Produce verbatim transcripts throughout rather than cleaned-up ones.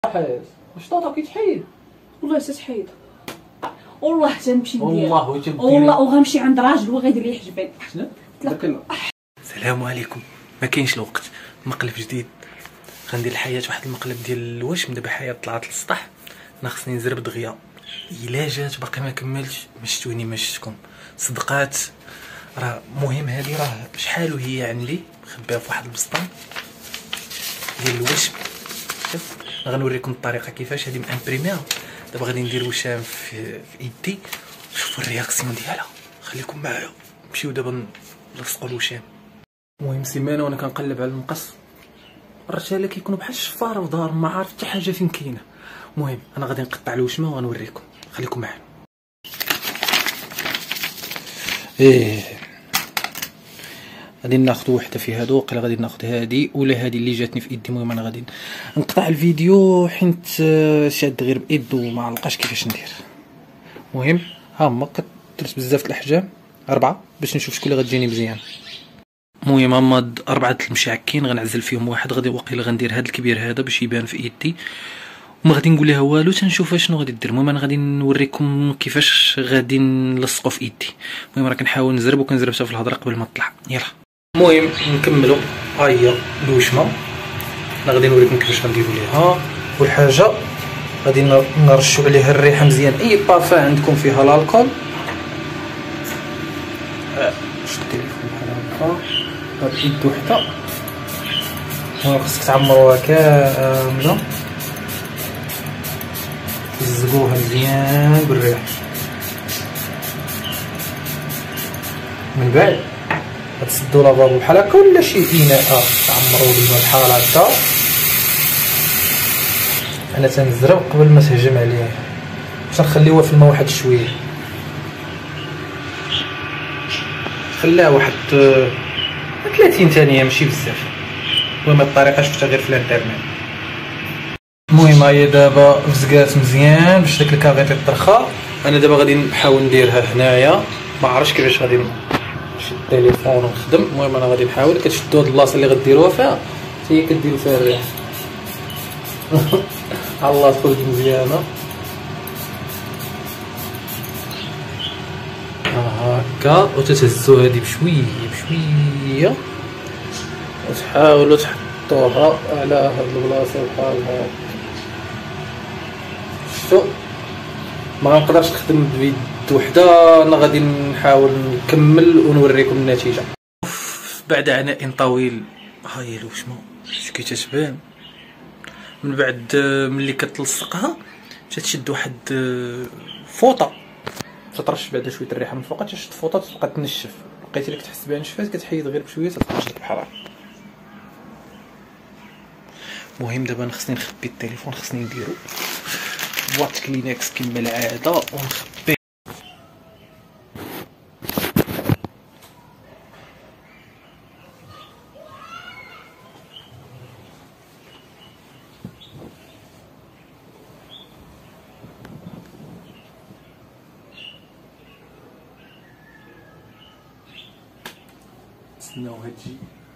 حيت الشطوطه كيتحيد والله تتحيد والله حتى نمشي ندير والله وتبدي والله وغنمشي عند راجل وغيدير لي حجبين. شنو؟ السلام عليكم. ما كاينش الوقت، مقلب جديد غندير الحياه واحد المقلب ديال الوشم. دابا حياه طلعت للسطح، انا خصني نزرب دغيا. الا جات باقي ما كملتش ما شفتوني ما شفتكم صدقات. راه مهم هذه راه شحال وهي عندي مخبيها في واحد البسطام ديال الوشم. شوف غنوريكم الطريقه كيفاش هذه مامبريميها. دابا غادي ندير وشام في, في يدي. شوفوا الرياكسيون ديالها، خليكم معايا. نمشيو دابا نلصقوا الوشام. المهم سيمانه وانا كنقلب على المقص، الرجاله كيكونوا بحال الشفاره في دار ما عارف حتى حاجه فين كاينه. المهم انا غادي نقطع الوشمه وغنوريكم، خليكم معايا. ايه غادي ناخذ وحده في هادو، وقيلا غادي ناخذ هادي ولا هادي اللي جاتني في يدي. المهم انا غادي نقطع الفيديو حيت شاد غير بايد وما علقاش كيفاش ندير. المهم ها هما كثرت بزاف الاحجام، اربعه باش نشوف شكون اللي غتجيني مزيان. المهم هما اربعه المشعكين غنعزل فيهم واحد. غادي واقيلا غندير هاد الكبير هذا باش يبان في يدي، وما غادي نقول لها والو تنشوفها شنو غادي دير. المهم انا غادي نوريكم كيفاش غادي نلصقوا في يدي. المهم راه كنحاول نزرب وكنزرب حتى في الهضره قبل ما تطلع. يلا المهم نكملوا. ها هي الوشمه، انا غادي نوريكم كيفاش غنديروا ليها. اول حاجه غادي نرشوا عليها الريحه مزيان. اي بارفان عندكم فيها الالكول شد التليفون بحال هكا. هاد يد وحده خصك تعمروها كامله، تزقوها مزيان بالريح. من بعد غتسدوا لافابو بحال هكا ولا شي اناء تعمروه بالماء بحال هكا. انا تنزرب قبل ما تهجم عليه، تنخليوها في الماء واحد شويه، خليها واحد ثلاثين ثانيه ماشي بزاف. المهم الطريقه شفتها غير في الانترنت. المهم هي دابا فزقات مزيان باش داك الكافيتي يطرخا. انا دابا غادي نحاول نديرها هنايا، ما عرفتش كيفاش غادي نشد التليفون ونخدم. المهم انا غادي نحاول. كتشدوا هاد البلاصه اللي غديروها فيها حتى هي كديروا فيها الريح. الله تخرج مزيانه هكا، وتتهزوا هادي بشويه بشويه وتحاولوا تحطوها على هاد البلاصه بحال هكا. شفتوا ما غنقدرش نخدم بيد وحده، انا غادي نحاول نكمل ونوريكم النتيجه بعد عناء طويل. ها هي الوشمه شتي كي تتبان. من بعد ملي كتلصقها تتشد واحد فوطه، تطرش بعدا شويه الريحه من فوق، تشد فوطه تبقى تنشف. لقيتي لك تحس بها نشفات كتحيد غير بشويه تطرش لك بحال هكا. المهم دابا انا خصني نخبي التليفون، خصني نديرو بواط كلينكس كما العاده ونخبي. نستناو هادشي.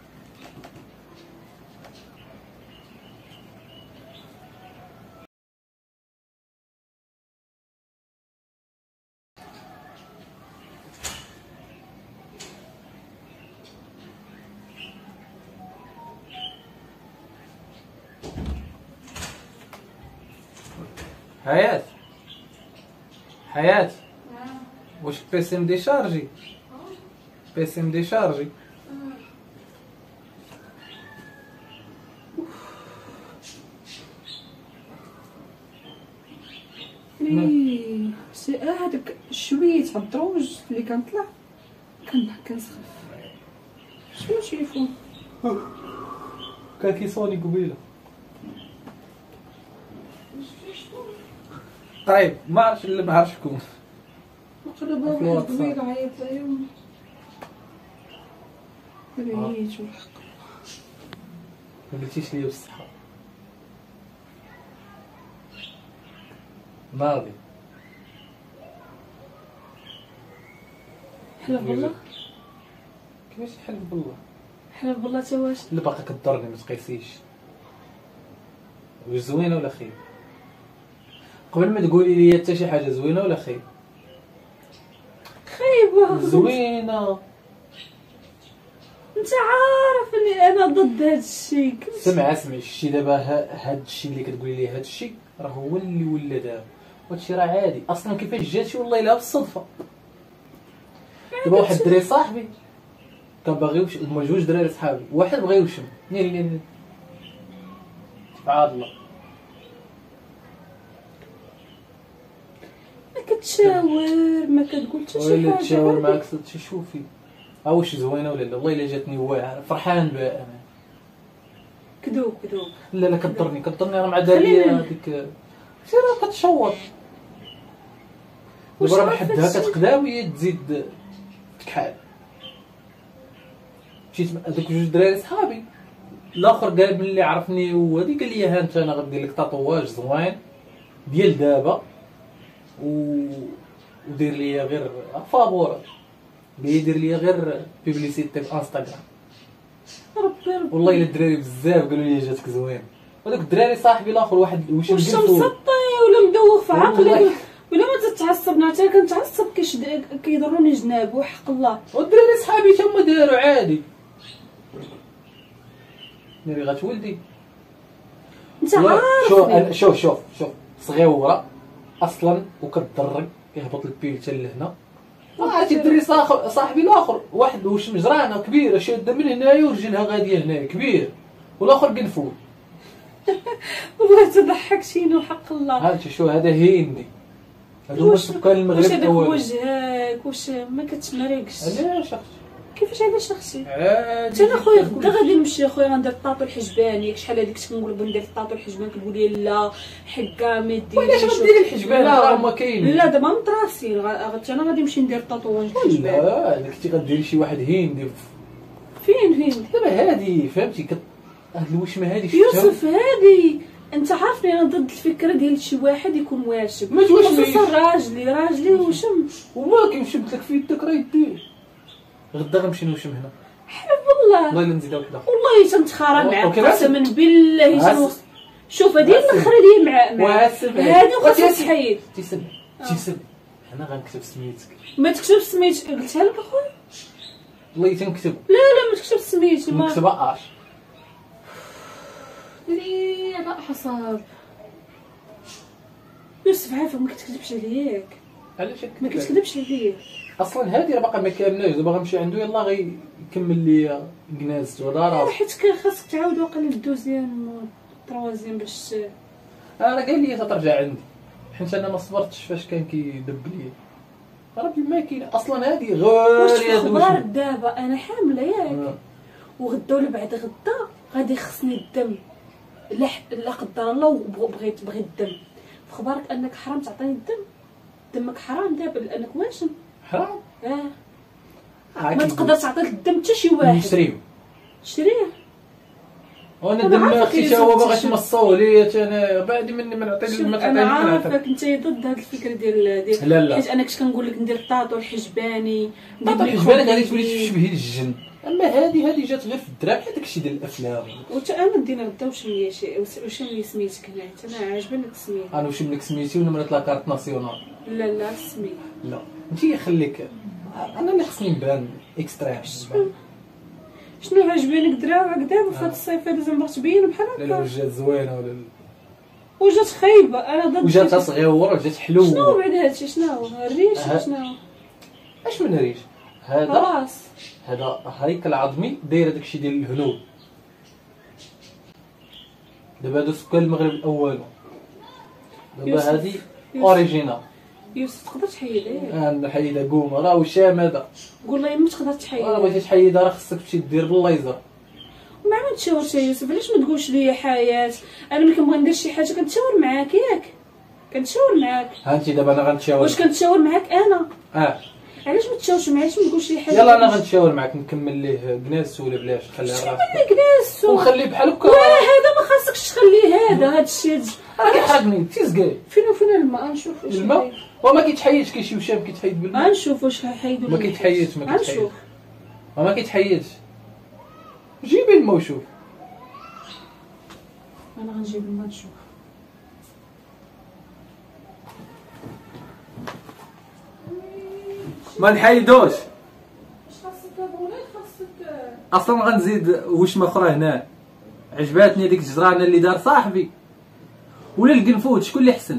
حياة حياة واش البيسي مديشارجي؟ البيسي مديشارجي. ايه سي هذاك شويه تاع الدروج اللي كنطلع كان كنسخف. شنو تليفون كان كيصوني قبيله. طيب ما عرفتش الا ما عرفتش شكون نقلبها واحد قبيله عيط اليوم ريت والحق. ما قلتيش ليا بالصحه ناضي. حلف بالله. كيفاش حلف بالله؟ حلف بالله تا واش اللي باقي كضرني ما تقيسيش. واش زوينه ولا خايبه؟ قبل ما تقولي لي حتى شي حاجه زوينه ولا خايبه؟ خايبه. زوينه. انت عارف اني انا ضد هذا الشيء. سمع سمع الشيء دابا هذا الشيء اللي كتقولي لي هذا الشيء راه هو اللي ولا دابا، وهذا الشيء راه عادي اصلا. كيفاش جاتي والله الا بالصدفه. دابا واحد الدري صاحبي كان باغي يوش، هما جوج دراري صحابي، واحد بغى يوشم نيري نيري سبحان الله. ما كتشاور ما كتقول حتى شي ولا حاجه. تشاور معاك صدتي شوفي ها واش زوينه ولا لا. والله الا جاتني واعره فرحان بها انا. كذوب كذوب. لا لا كضرني كضرني راه مع داري هذيك سير كتشوط. واش دابا راه عارفة بحدها هادشي؟ كتقدا وهي تزيد تكحال. مشيت مع هذوك جوج دراري صحابي، الاخر قال ملي عرفني وهادي قال لي ها انت انا غندير لك تاتواج زوين ديال دابا و ودير لي غير فابور، قال دير لي غير بيبليسيتي في انستغرام. ربي ربي. والله الا الدراري بزاف قالوا لي جاتك زوين. هذوك الدراري صاحبي الاخر واحد واش واش نقول له مسطي ولا مدوخ في عقلك والله. ولا ما تتعصبنا؟ حتى كنتعصب كيشد كيضروني جناب وحق الله. والدراري صحابي تما داروا عادي. ناري غتولدي انت لا، شوف عارفني. أنا- شوف شوف شوف صغيوره اصلا وكتضرك يهبط البيل حتى لهنا. عرفتي الدري صاحب صاحبي الاخر واحد واش مجرانه كبيره شاده من هنايا ورجلها غاديه هنايا كبير، والاخر قنفول. والله تضحك شينو حق الله. ها انت شو هذا هيندي، هذا هو واش سكان المغرب واش هذاك الاول. وجهك واش ما كتمرقش؟ علاش اختي؟ كيفاش علاش اختي؟ عادي. انا خويا غدا غادي نمشي خويا غندير الطاطو الحجباني. شحال هذيك كنقول بغيت ندير الطاطو الحجبان كتقول لي لا حكا ما ديريش. وعلاش غديري الحجبان؟ لا. راه هما كاينين. لا دابا مطراسين غا- انا غادي نمشي ندير الطاطوواج الحجبان. لا الا كنتي غديري شي واحد هيندي فين فين دابا هادي فهمتي كت... هاد الوشمه هادي شفتها؟ يوسف هادي انت عارفني انا ضد الفكره ديال شي واحد يكون واشم. ما تواشميش. خصوصا راجلي راجلي وشم. وما كيمشي لك في يدك راه يدير. غدا غنمشي نوشم هنا حلف والله. والله الا نزيدها وحده. والله تنتخارى معاك أوكي، قسما بالله عسل. تنوص. شوف هذه عسل. الاخرى اللي مع مع واسف هذه وخاصها تحيد. تيسمع تيسمع انا غنكتب سميتك. ما تكتبش سميت قلتها لك اخويا. والله تنكتب لا لا ما تكتبش سميت ما نكتب اش لي انا حصاد. يوسف عافاك ما كتكذبش عليك علاش ما هكا؟ كتكذبش عليك. اصلا هادي راه باقا ما كاملاش. دابا غنمشي عنده يلاه غيكمل لي كناز ولا راه حيت كان خاصك تعاود واقيلا الدوزيام والتروازيام باش انا قال لي ترجع عندي حيت انا ما صبرتش فاش كان كيدب لي. ربي ما كاين اصلا هادي واش غير في خبرك دابا انا حامله ياك آه. وغدا ولا بعد غدا غادي يخصني الدم. لا ح- لا قدر الله وبغيت بغيت الدم. في خبرك انك حرام تعطيني الدم. دمك حرام دابا لانك واشم. حرام. اه آه، ما كي- تقدر تعطي الدم حتى شي واحد. نشريو. شريه. وانا أنا دم عارفة اختي كيف تا هو باغي تشوف. تمصو لي انا بعد مني ما نعطي شوف ما انا تعطيني ما نعطي. عارفك انت ضد هاد الفكره ديال ديال لا لا حيت انا كنت كنقول لك ندير الطاطو الحجباني طاطا الحجبان غادي تولي تشبهي للجن. اما هادي هادي جات غير في الدراب حيت داكشي ديال الافلام. وتا انا دينا غدا واش لي شي واش لي سميتك هنا انا عاجبني التسميه. انا واش منك سميتي ونمرة لاكارت ناسيونال. لا لا السميه لا انت خليك انا اللي خصني نبان اكستريم. شنو عجبانك دراو هكذا وفي هاد الصيف هذا زعما تبين بحال لا لا هكا. وجات زوينه ولا وجات خايبه انا ضد وجات صغيره وجات شنو حلوه. بعد هادشي شنو هو الريش أه. شنو اش من ريش هذا؟ راس هذا هيكل عظمي داير داكشي ديال الهنود. دابا هادو سكان المغرب الاول. دابا يوسف. هادي يوسف. اوريجينال. يوسف تقدر تحيد ياك انا حيدها قومه راه وشام هذا. قول لي ما تقدر تحيد راه بغيتي تحيدها راه خصك تمشي دير بالليزر. ما عملت تشاورت يا يوسف علاش ما تقولش لي حياه. انا ملي كنبغي ندير شي حاجه كنتشاور معاك ياك كنتشاور معاك. ها انت دابا انا غنتشاور. واش كنتشاور معاك انا اه علاش ما تشاورش معايا علاش ما تقولش لي حاجه. يلا انا غنتشاور معاك نكمل ليه كناس ولا بلاش خليها راسك خليك ناس ونخليه بحال هكا. واه هذا ما خاصكش تخليه هذا هذا الشيء راه كيحرقني تيزكاي فين وفين الماء نشوف واش الماء وما كيتحيدش كاين شي وشام كيتحيد بالماء. غنشوف واش حيدوا ما كيتحيدش ما كيتحيدش غنشوف ما كيتحيدش. جيبي الماء وشوف. انا غنجيب الماء نشوف. ما نحيدوش اش خاصك ابونا؟ خاصك اصلا غنزيد وشمه اخرى هنا. عجباتني ديك الجرانه اللي دار صاحبي ولا القنفوت، شكون اللي احسن؟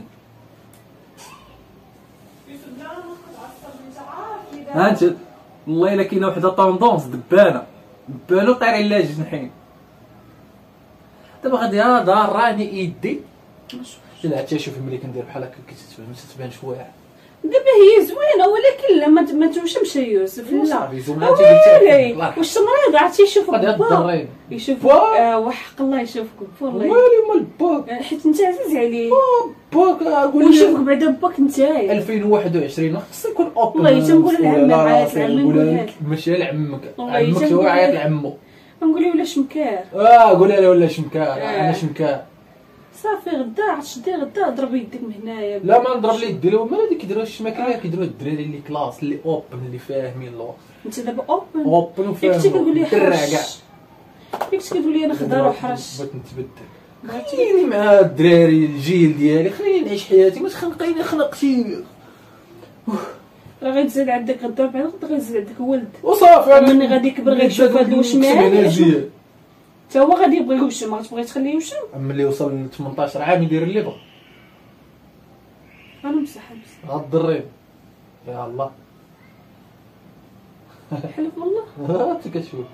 ها انت والله الا كاينه وحده طوندونس دبانه دبانه طايرين لها الجنحين. دابا غادي ها دار راني يدي لا حتى شوف ملي كندير بحال هكا كتتبان تتبان شويه. دابا هي زوينه ولكن لا ما ما توشمش يوسف. لا صافي زوينه انت قلتي واش مريض عرفتي يشوفك غادي الضرين يشوفك آه وحق الله يشوفك والله ويلي مال باك حيت انت عزيز عليه باك اقول ويشوفك بعدا باك نتايا ألفين وواحد وعشرين خص يكون اوبن. والله تنقول لعمك عيط لعمك نقول ماشي لعمك والله عمك هو تنقول عيط لها. لعمو نقول له ولا شمكار اه قول لها ولا شمكار انا آه. شمكار صافي غدا عرفتش دير غدا ضرب يديك من هنايا. لا ما نضرب لي يديروا ما هذيك كيديروا الشماكله كيديروا الدراري اللي كلاس اللي اوبن اللي فاهمين الوقت انت دابا اوبن اوبن كنتي كتقول لي وفاهمين درع حرش كاع كنتي كتقول لي انا خضر وحرش بغيت نتبدل خليني مع الدراري الجيل ديالي خليني نعيش حياتي ما تخنقيني خنقتي راه غيتزاد عندك غدا بعد غدا غيزيد عندك ولد وصافي مني غادي يكبر غيشوف هاد الوشمان حتى هو غادي يبغي يوشم. ما غتبغي تخليه يوشم؟ ملي وصل ل ثمنطاش عام يدير اللي بغا انا مسح مسح غضرين يا الله حلف والله. ها انت كتشوف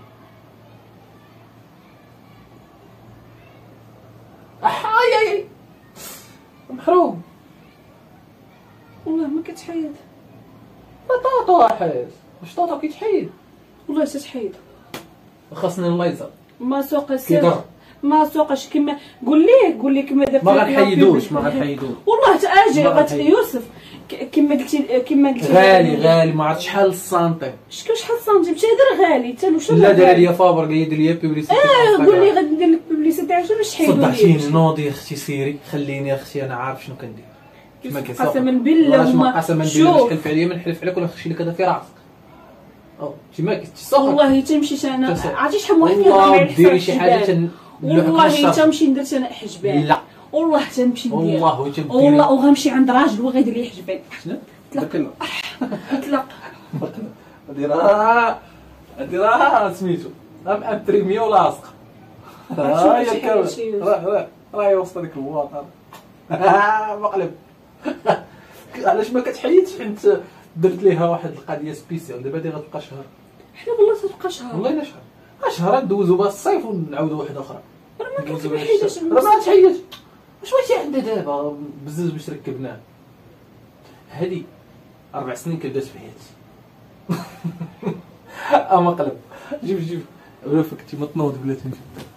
احاي محروم والله ما كتحيد طاطا حيت واش طاطا كيتحيد والله تتحيد. خاصني الليزر ما سوق السر كيضر ما سوقش كما قول ليه قول ليه كما درت ما غنحيدوش ما غنحيدوش والله تاجي ما غت غنحيدوش. يوسف ك- كما قلتي كما قلتي غالي غالي ما عرفت شحال السنتيم. شكون شحال سنتيم تيهضر غالي حتى شنو لا دايره ليا فابر قال لي دير ليا بيبليسيتي اه قول لي غادي ندير لك بيبليسيتي عشان باش تحيدوا صدعتيني نوضي اختي سيري خليني اختي انا عارف شنو كندير كما كيسوق قسما بالله هما قسما بالله باش شوف تحلف عليا ما نحلف عليك ولا نخشي لك هذا في راسك او كيما كتسوق والله تمشي انا تسوق. عرفتي شحال من واحد كيهضر والله معايا ديري شي حاجه تن والله تمشي ندير انا حجبان لا والله تنمشي ندير والله وتبدي والله وغنمشي عند راجل وغيدير لي حجبان شنو طلق طلق ديرها ديرها سميتو ام امبريمي ولاصق ها هي الكلمه راه راه راه وسط ديك الواطه مقلب علاش ما كتحيدش حيت درت ليها واحد القضيه سبيسيال دابا غادي غتبقى شهر حنا والله تبقى شهر والله الا شهر شهر ندوزو بها الصيف ونعاودو واحده اخرى راه ما كتحيدش راه ما تحيدش واش واش عندنا دابا بزز باش ركبناه هادي اربع سنين كبدات في حياتي اما قلب جيب جيب ولا فكتي ما تنوض بلاتي نجيب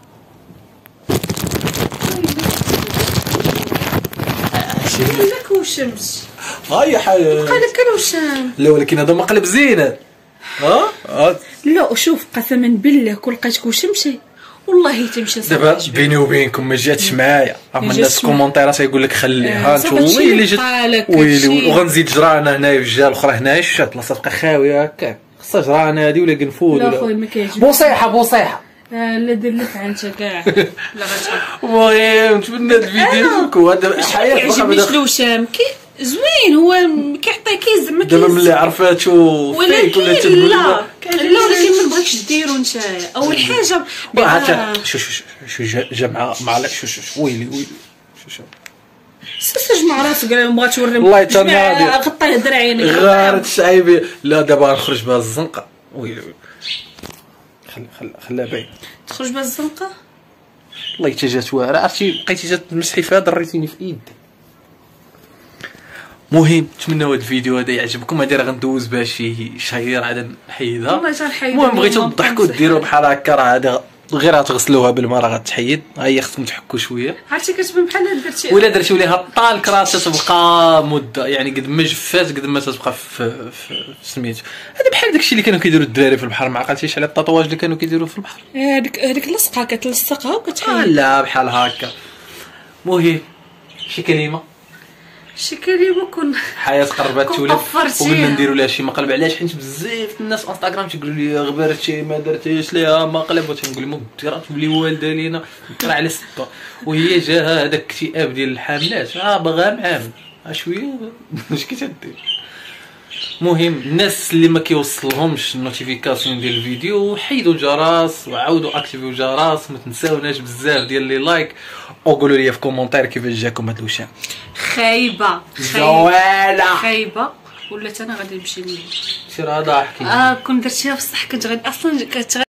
لك وشمس هاي حاجه بقى لك الوشام. لا ولكن هذا مقلب زين ها ها لا وشوف قسما بالله كل لقيتك وشمشي والله تمشي دابا بيني وبينكم ما جاتش معايا اما الناس كومونتيرات يقول لك خليها انت ويلي جات ويلي وغنزيد جرانه هنايا في الجهه الاخرى هنايا شات بلاصه تبقى خاويه هكاك خصها جرانه هذه ولا قنفود لا ولا خويا ما كيعجبنيش بوصيحه بوصيحه آه لا دير لك انت كاع لا غتشوف المهم نتمنى هذا الفيديو هذا حياه يعجبنيش الوشام كي زوين هو كيعطيكي زعما دابا ملي عرفاتو فيك ولا تقول لا لا ولكن ما بغيتش ديرو نتايا اول حاجه شو شو شو جمعه مع شو شو ويلي ويلي شو شو سير جمع راسك راه بغات توري والله تناضي غطيه درعينك غارت الشعيبي لا دابا نخرج بها الزنقه ويلي ويلي خلي خلي خليها باين تخرج بها الزنقه والله حتى جات واعره عرفتي بقيتي تمسحي فيها ضريتيني في يدي. مهم نتمنى هذا الفيديو هذا يعجبكم هذه راه غندوز بها شي شهير عاد نحيدها والله تنحيدها المهم بغيتو تضحكوا ديروا بحال هكا راه هذا غير غتغسلوها بالماء راه غتحيد ها هي خصكم تحكوا شويه عرفتي كتبان بحال درتي ولا درتو ليها الطالك راه تتبقى مده يعني قد ما جفات قد ما تتبقى في سميتو هذا بحال داكشي اللي كانوا كيديروا الدراري في البحر ما عقلتيش على التطواج اللي كانوا كيديروا في البحر هذيك هذيك اللصقه كتلصقها وكتحيد لا بحال هكا. المهم شي كلمه شكرا بكون حياه قربات كون تولد طفرتيها. وقلنا نديروا لها شي مقلب. علاش؟ حيت بزاف الناس في انستغرام تيقولوا لي غبرتي ما درتيش ليها مقلب، وتنقول لهم انت راه تولي والده لينا راه على سته، وهي جاها هذاك الاكتئاب ديال الحاملات اه باغا معام شويه اش كتدير. مهم الناس اللي ما كيوصلهمش النوتيفيكاسيون ديال الفيديو حيدوا الجرس وعاودوا اكتيفيو الجرس. ما تنساوناش بزاف ديال لي لايك، وقولوا لي في كومونتير كيفاش جاكم هاد الوشام. خايبه زوينه خايبه ولات انا غادي نمشي ليه. سير هذا احكي. اه كون درتيها بصح كنت غادي اصلا كنت